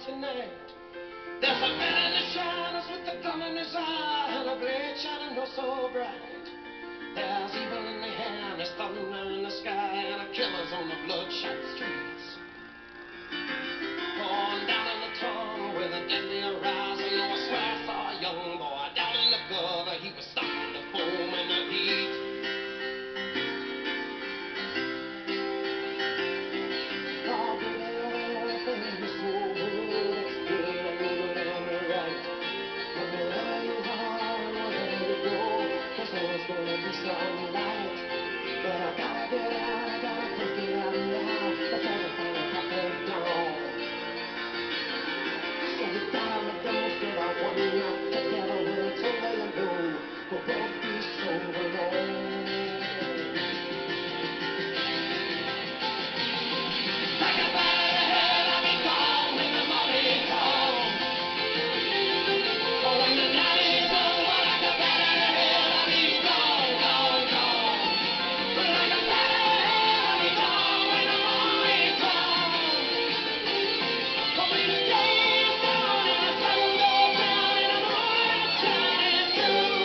tonight. There's a man in the shadows with a gun in his eye and a blade shining oh so bright. There's evil in the hand, there's thunder in the sky, and a killer's on the bloodshot streets. Oh, I'm down in the tunnel with a deadly horizon. Oh, I swear I saw a young boy down in the gutter. He was starting to foam in the heat. Oh, baby, you're the only thing in this whole world that's good and good and right. And wherever you are and wherever you go, there's always gonna be some light. But I gotta get out, I gotta break it out now before the final crack of dawn. So we gotta make the most of our one night together. When it's over, you know we'll both be so alone. Like a bat out of hell, I'll be gone when the morning comes. Oh, when the night is over, like a bat out of hell, I'll be gone, gone, gone. Like a bat out of hell, I'll be gone when the morning comes. But when the day is done and the sun goes down and the moonlight shining through,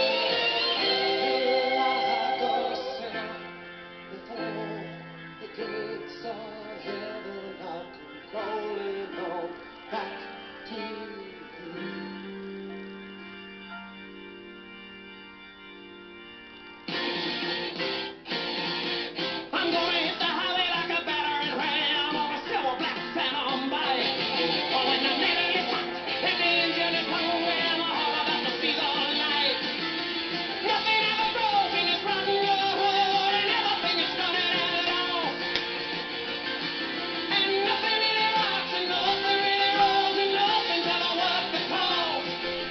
like a sinner before the gates of heaven, I'll come crawling on back to you. I'm gonna hit the highway like a battering ram on a silver black phantom bike. Oh, when the metal is hot and the engine is hungry, I'm all about to see the light. Nothing ever broke in this rotten road, and everything is running out at all. And nothing really rocks, and nothing really rolls, and nothing's ever worth the cost.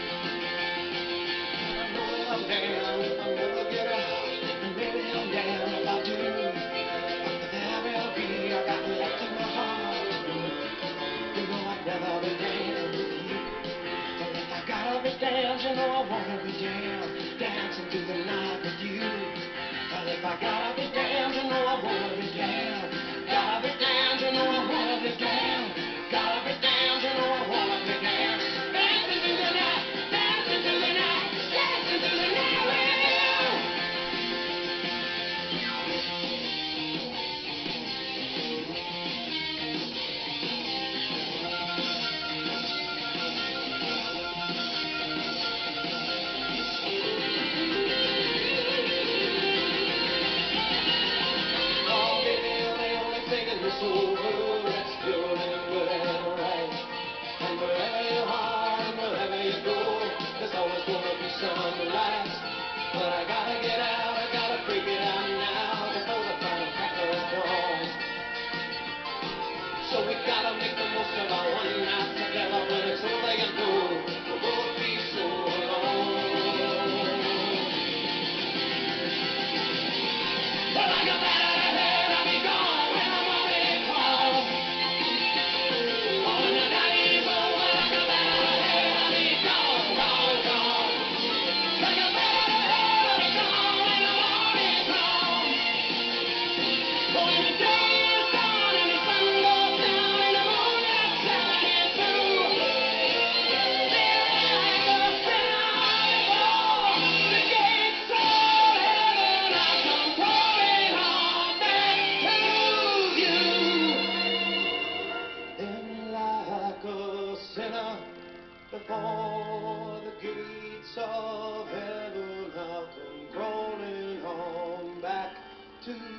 And I know that I'm damned if I never get out, and maybe I'm damned if I do. But there will be, I got left in my heart. You know I'd rather be damned with you. But if I gotta be damned, you know I wanna be damned, dancing through the night with you. But if I gotta be damned, you know I wanna be damned. Gotta be damned, you know I wanna be damned. Gotta be damned, you know I wanna be damned. Dancing through the night, dancing through the night, dancing through the night with you. Oh, baby, you're the only thing in this whole world that's pure and good and right. And wherever you are and wherever you go, there's always gonna be some light. But I gotta get out, I gotta break it out now before the final crack of dawn. So we gotta make the most of our one night together. When it's over, you know we'll both be so alone. But like a bat out of hell, I'll be gone when the morning comes. Oh, when the night is over, like a bat out of hell, I'll be gone, gone, gone. Like a bat out of hell, I'll be gone when the morning comes. Oh, when the day is done and the sun goes down and the moonlight shining through, feel like a sinner before the gates of heaven. I come crawling on back to you. Then like a sinner before the gates of heaven, I'll come crawling on back to you.